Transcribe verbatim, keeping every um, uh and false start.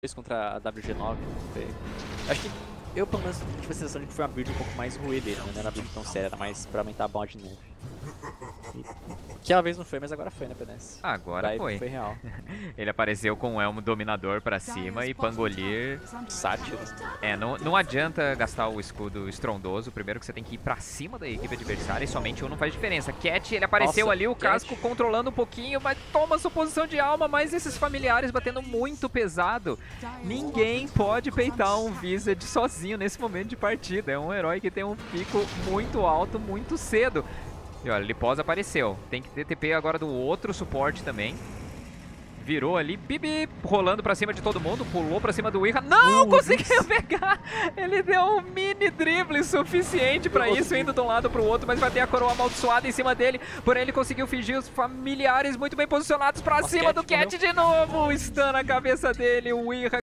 contra a W G nove. Foi... Acho que eu, pelo menos, tive a sensação de que foi uma build um pouco mais ruim dele, né? Não era uma build tão séria, era mais pra aumentar a bola de neve. E... Que uma vez não foi, mas agora foi, né, P D S? Agora Daí foi. Foi real. Ele apareceu com o elmo dominador pra cima e Pangolir... Sátiro. É, não, não adianta gastar o escudo estrondoso. Primeiro que você tem que ir pra cima da equipe adversária e somente um não faz diferença. Cat, ele apareceu Nossa, ali, o Cat. casco controlando um pouquinho, mas toma sua posição de alma, mas esses familiares batendo muito pesado. Ninguém pode peitar um Visage sozinho nesse momento de partida. É um herói que tem um pico muito alto, muito cedo. E olha, Liposa apareceu. Tem que ter T P agora do outro suporte também. Virou ali, bibi, rolando pra cima de todo mundo, pulou pra cima do Wirra. Não, uh, conseguiu isso. pegar! Ele deu um mini drible suficiente pra isso, indo de um lado pro outro, mas vai ter a coroa amaldiçoada em cima dele. Porém, ele conseguiu fingir os familiares muito bem posicionados pra Nossa, cima Cat do Cat de novo. Stun na cabeça dele, o Wirra